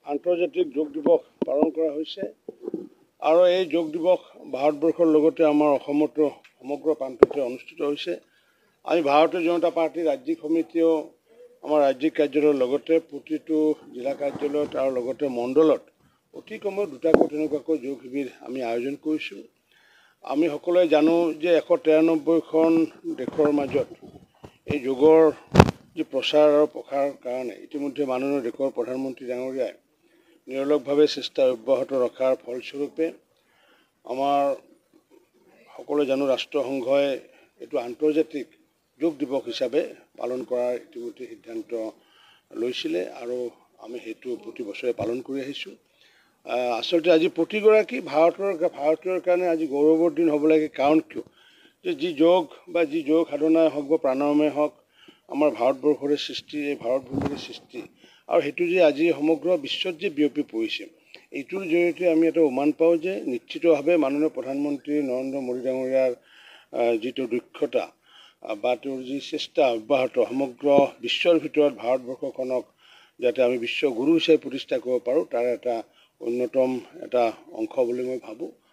আন্তৰ্জাতিক যোগ দিৱস পালন কৰা হৈছে আৰু এই যোগ দিৱস ভাৰতবৰ্ষৰ লগতে আমাৰ অসমতো সমগ্ৰ প্ৰান্ততে অনুষ্ঠিত হৈছে। আমি ভাৰতীয় জনতা পাৰ্টিৰ ৰাজ্যিক সমিতিও আমাৰ ৰাজ্যিক কাৰ্যালয়ৰ লগতে প্ৰতিটো জিলা কাৰ্যালয়ত আৰু লগতে মণ্ডলত অতি কমেও দুটাকৈ তেনেকুৱাকৈ যোগ শিবিৰ আমি আয়োজন কৰিছোঁ। আমি সকলোৱে জানো যে 193খন দেশৰ মাজত এই যোগৰ যি প্ৰচাৰ আৰু প্ৰসাৰৰ কাৰণে ইতিমধ্যে মাননীয় দেশৰ প্ৰধানমন্ত্ৰী ডাঙৰীয়াই নিৰলসভাৱে চেষ্টা অব্যাহত ৰখাৰ ফলস্বৰূপে আমাৰ সকলোৱে জানো ৰাষ্ট্ৰসংঘই এইটো আন্তৰ্জাতিক যোগ দিৱস হিচাপে পালন কৰাৰ ইতিমধ্যে সিদ্ধান্ত লৈছিলে আৰু আমি সেইটো প্ৰতি বছৰে পালন কৰি আহিছোঁ। আচলতে আজি প্ৰতিগৰাকী ভাৰতীয়ৰ কাৰণে আজি গৌৰৱৰ দিন হ'ব লাগে। কাৰণ কিয় যে যি যোগ বা যি যোগ সাধনাই হওক বা প্ৰাণায়ামেই হওক আমাৰ ভাৰতবৰ্ষৰে সৃষ্টি, এই ভাৰতভূমিৰে সৃষ্টি আৰু সেইটো যে আজি সমগ্ৰ বিশ্বত যে বিয়পি পৰিছে, এইটোৰ জৰিয়তে আমি এটা উমান পাওঁ যে নিশ্চিতভাৱে মাননীয় প্ৰধানমন্ত্ৰী নৰেন্দ্ৰ মোদী ডাঙৰীয়াৰ যিটো দক্ষতা বা তেওঁৰ যি চেষ্টা অব্যাহত সমগ্ৰ বিশ্বৰ ভিতৰত ভাৰতবৰ্ষখনক যাতে আমি বিশ্বগুৰু হিচাপে প্ৰতিষ্ঠা কৰিব পাৰোঁ তাৰ এটা অন্যতম এটা অংশ বুলি মই ভাবোঁ।